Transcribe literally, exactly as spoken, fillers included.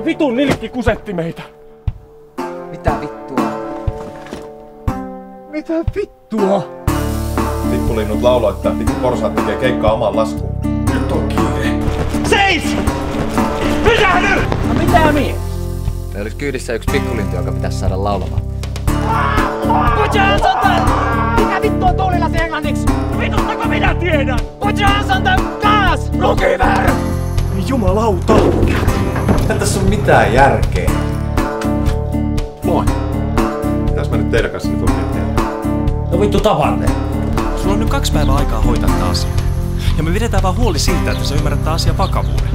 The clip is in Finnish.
vitun nilkki kusetti meitä. Mitä vittua? Mitä vittua? Pikkulinnut lauloi, että pikku porsaat tekee keikkaa oman laskuun. Nyt on kiire. Seis! Pysähdy! No mitä mies? Meillä olisi kyydissä yksi pikkulintu, joka pitäisi saada laulamaan. Put your hands on the... Mikä vittu on tuulilasi englanniksi? Vitustako minä tiedän? Put your hands on the gas! Lukiver! Jumalauta! Ei tässä on mitään järkeä. Moi. Mitäs mä nyt teidän kanssa nyt oikein tehdään? No vittu tavanne. Sulla on nyt kaksi päivää aikaa hoitaa tätä asiaa. Ja me pidetään vaan huoli siitä, että sä ymmärrät tämän asian vakavuuden.